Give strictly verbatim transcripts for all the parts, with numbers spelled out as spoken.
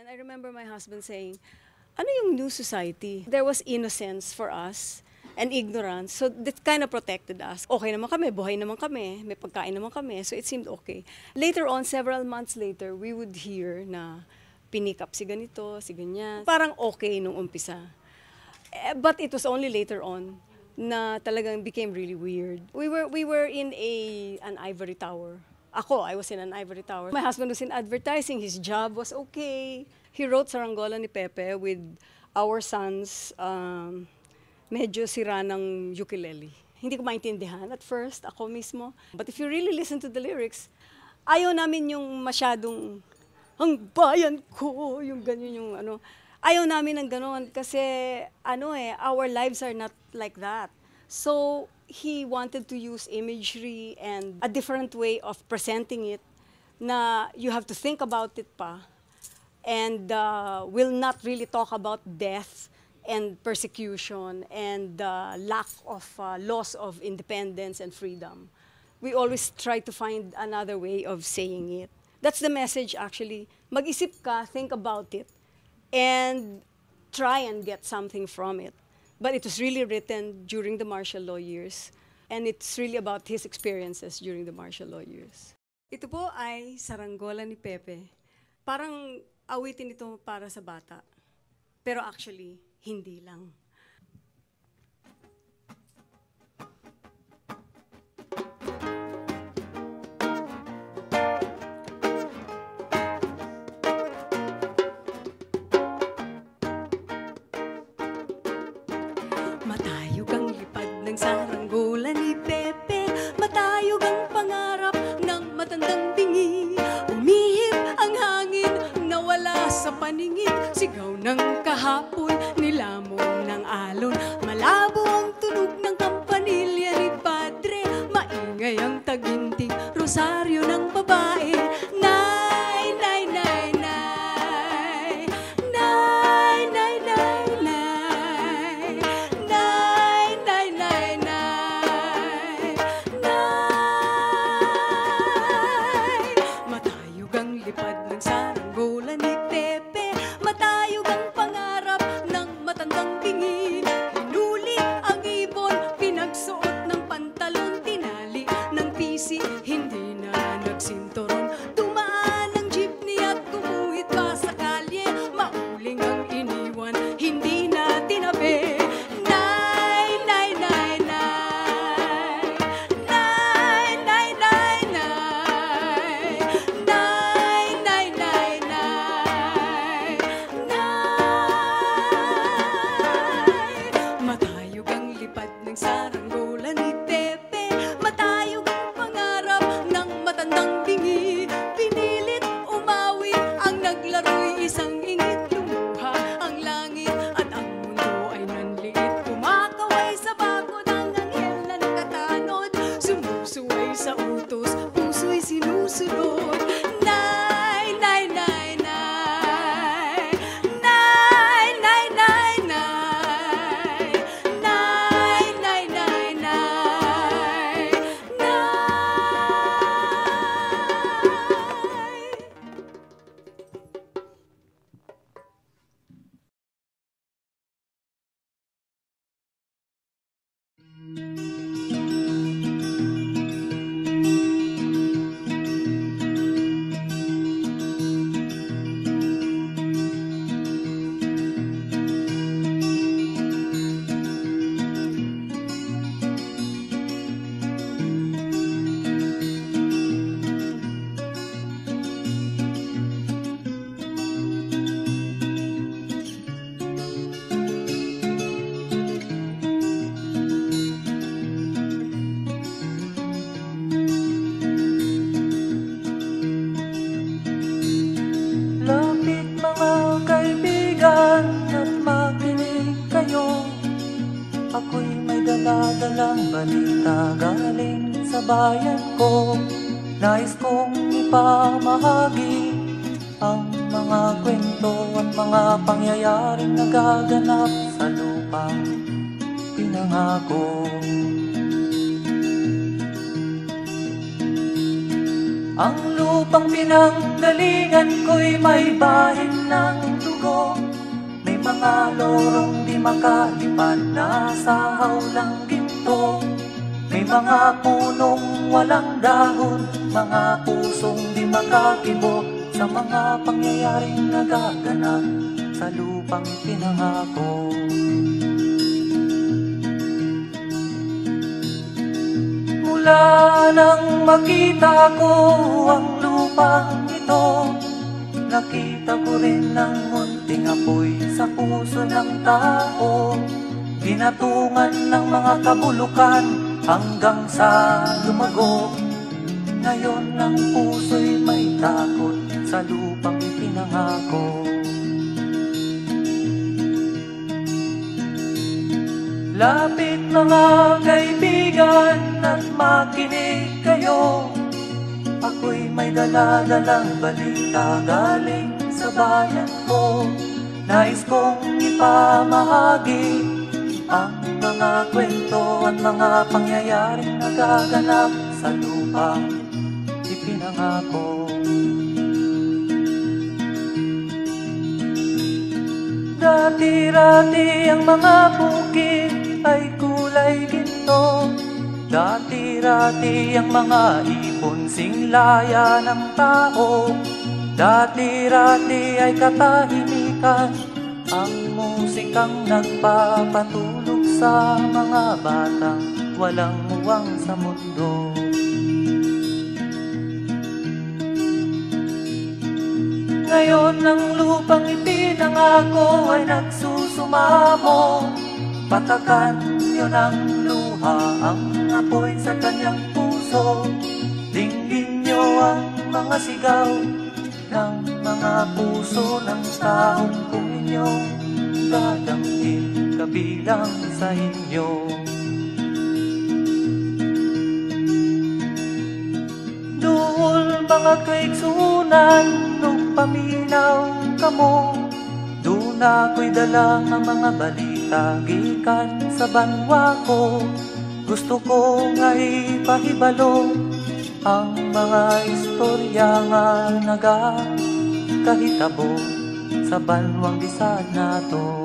I remember my husband saying, ano yung new society? There was innocence for us and ignorance. So that kind of protected us. Okay naman kami, buhay naman kami, may pagkain naman kami. So it seemed okay. Later on, several months later, we would hear na pinik up si ganito, si ganyan. Parang okay nung umpisa. Eh, but it was only later on na talagang became really weird. We were we were in a an ivory tower. Ako, I was in an ivory tower. My husband was in advertising. His job was okay. He wrote Saranggola ni Pepe with our son's um, medyo sira ng ukulele. Hindi ko maintindihan at first, ako mismo. But if you really listen to the lyrics, ayaw namin yung masyadong, ang bayan ko, yung ganyan yung ano. Ayaw namin ng ganon kasi ano eh, our lives are not like that. So he wanted to use imagery and a different way of presenting it na you have to think about it pa and uh, will not really talk about death and persecution and uh, lack of uh, loss of independence and freedom. We always try to find another way of saying it. That's the message actually. Mag-isip ka, think about it, and try and get something from it. But it was really written during the martial law years. And it's really about his experiences during the martial law years. Ito po ay Saranggola ni Pepe. Parang awitin ito para sa bata. Pero actually, hindi lang. Matayog ang lipad ng saranggola ni Pepe, matayog ang pangarap ng matandang bingi. Umihip ang hangin, nawala sa paningin, sigaw ng kahapon, nilamon ng alon. Malabo ang tunog ng kampanilya ni Padre, maingay ang taginting, rosaryo ng babae. Nay, nay, nay, nay, nay, nay, nay, nay. Matayog ang lipad ng saranggola ni Pepe, matayog ang pangarap ng matandang bingi. Hinuli ang ibon, pinagsuot ng pantalon, tinali ng pisi, hindi na nagsinturon. Dumaan ang jeepney at gumuhit pa sa kalye, mauling ang iniwan, hindi na tinabi. Saranggola ni Pepe, matayog ang pangarap ng matandang bingi. Pinilit umawi ang naglaro'y isang ingit, lumuha ang langit at ang mundo ay nanliit. Kumakaway sa bakod ang anghel na nakatanod, sumusuway sa utos, puso'y sinusunod. Nay, nay, nay, nay, nay, nay, nay, nay. Ako'y may dala-dalang balita galing sa bayan ko. Nais kong ipamahagi ang mga kwento at mga pangyayaring nagaganap sa lupang pinangako. Ang lupang pinanggalingan ko'y may bahin ng dugo. May mga lorong di makalipad na sa hawlang ginto. May mga punong walang dahon, mga pusong di makakibo sa mga pangyayaring nagaganap sa lupang pinangako. Mula nang makita ko ang lupang ito, nakita ko rin ang munting apoy sa puso ng tao. Binatungan ng mga kabulukan hanggang sa lumago. Ngayon ang puso'y may takot sa lupang ipinangako. Lapit mga kaibigan at makinig kayo. Ako'y may dala-dalang balita galing sa bayan ko. Nais kong ipamahagi ang mga kwento at mga pangyayaring nagaganap sa lupang ipinangako. Dati-rati ang mga bukid ay kulay ginto. Dati-rati ang mga ibon singlaya ng tao. Dati-rati ay katahimikan ang musikang nagpapatulog sa mga batang walang muwang sa mundo. Ngayon ang lupang ipinangako ay nagsusumamo. Patakan niyo ng luha ang apoy sa kanyang puso. Dinggin niyo ang mga sigaw ng mga puso ng taong kung inyong dadamhin kabilang sa inyo. Duol mga kaigsunan nung paminaw kamo. Doon ako'y dala ng mga balita gikan sa banwa ko. Gusto ko nga ipahibalo ang mga istorya nga nagakahitabo sa banwang bisan nato.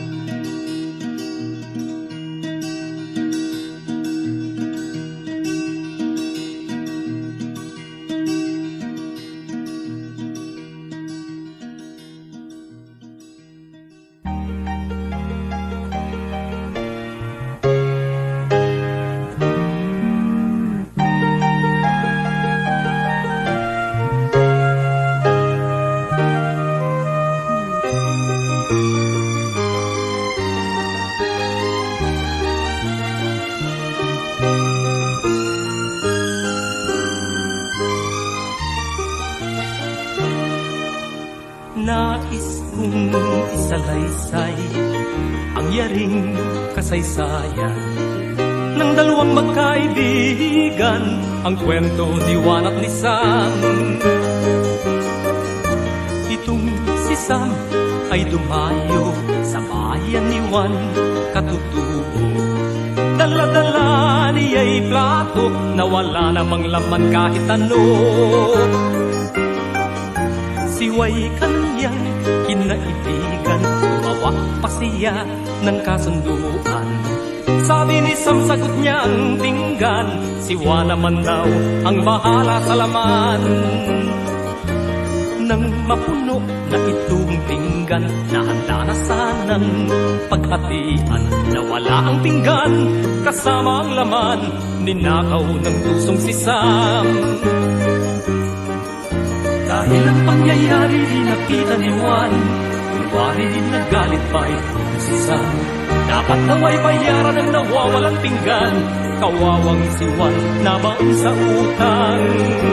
Nais kong isalaysay ang yaring kasaysayan ng dalawang magkaibigan, ang kwento ni Juan at ni Sam. Itong si Sam ay dumayo sa bayan ni Juan, katutubo. Dala-dala niya'y plato na wala namang laman kahit ano. Siway kanyang kinaibigan, gumawa pa siya ng kasunduan. Sabi ni Sam, sagot niya ang pinggan, si Juan naman daw ang bahala sa laman. Nang mapuno na itong pinggan, nahanda na sanang paghatian. Nawala ang pinggan, kasama ang laman, ninakaw ng tusong si Sam. Dahil ang pangyayari di nakita ni Juan, kunwari din nagalit pa ito si Sam. Dapat daw ay bayaran ang nawawalang pinggan, kawawang si Juan nabaon sa utang.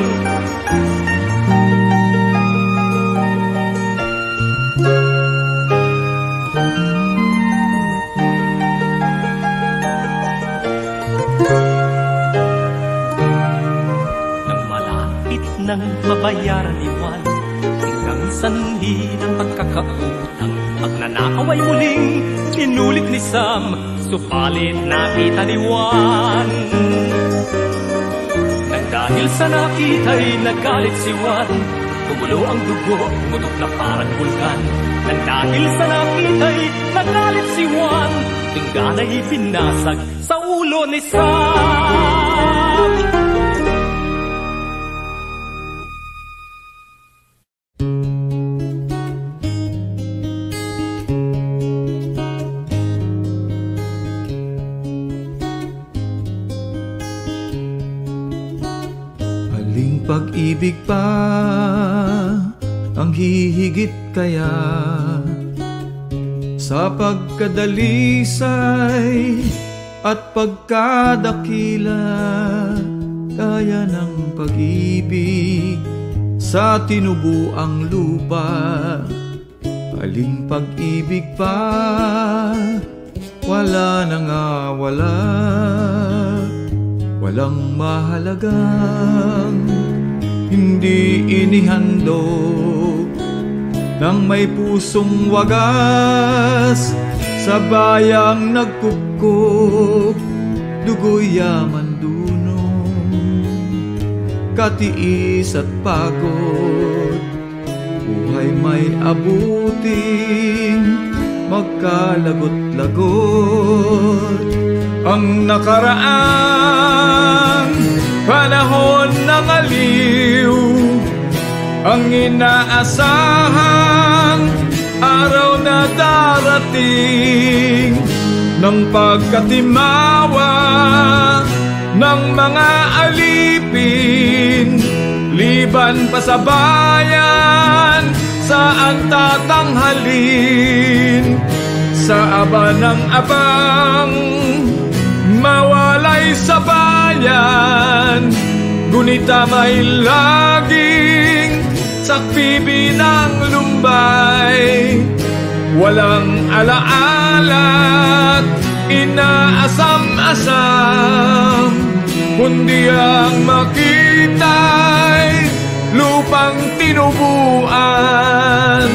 Nang mabayaran ni Juan hanggang sanhi ng pagkakautang, pagnanakaw ay muling inulit ni Sam, supalit nakita ni Juan. Nagdala dahil sa nakita'y nagalit si Juan. Tumulo ang dugo, tumutok na parang bulkan. Nang dahil sa nakita'y nagalit si Juan, tinggana'y pinasag sa ulo ni Sam. Pag-ibig pa ang hihigit kaya sa pagkadalisay at pagkadakila, kaya ng pag-ibig sa tinubuang lupa. Aling pag-ibig pa wala na nga wala, walang mahalagang hindi inihandog ng may pusong wagas sa bayang nagkukop, dugo'y yaman dunong, katiis at pagod, buhay may abuting magkalagot-lagot. Ang nakaraan panahon ng aliw, ang inaasahang araw na darating ng pagkatimawa ng mga alipin, liban pa sa bayan saan tatanghalin, sa aba ng abang mawalay sa bayan, gunita may laging sakpibi ng lumbay, walang alaala't inaasam-asam, kundi ang makita'y lupang tinubuan.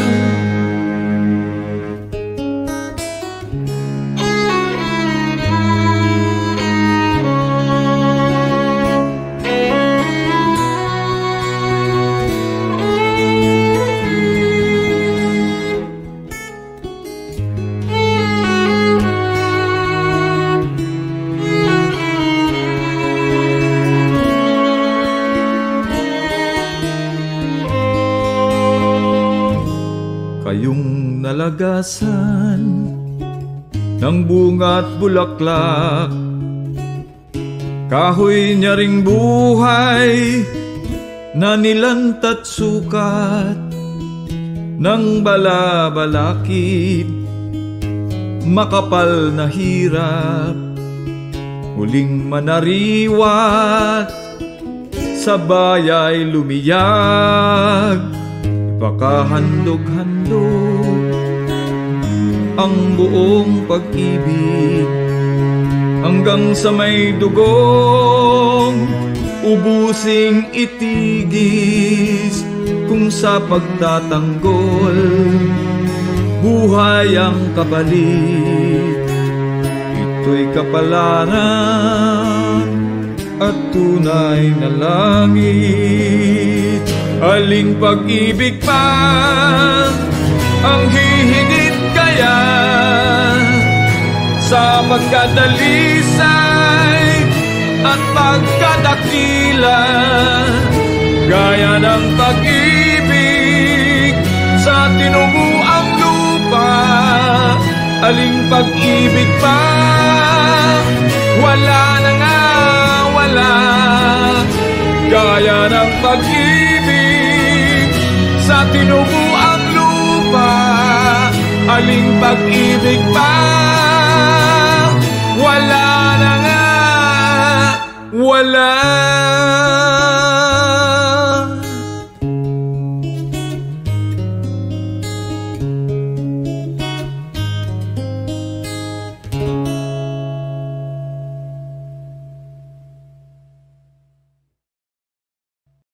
Kayong nalagasan ng bunga't bulaklak, kahoy niya ring buhay na nilantat sukat ng balabalakid, makapal na hirap, muling manariwat, sa bayay lumiyag, baka handog-handog ang buong pag-ibig, hanggang sa may dugong ubusing itigis, kung sa pagtatanggol buhay ang kapalit. Ito'y kapalaran at tunay na langit. Aling pag-ibig pa ang hihigit kaya sa pagkadalisay at pagkadakila, gaya ng pag-ibig sa tinubuang lupa. Aling pag-ibig pa wala na nga wala, gaya ng pag-ibig sa tinubuang lupa. Aling pag-ibig pa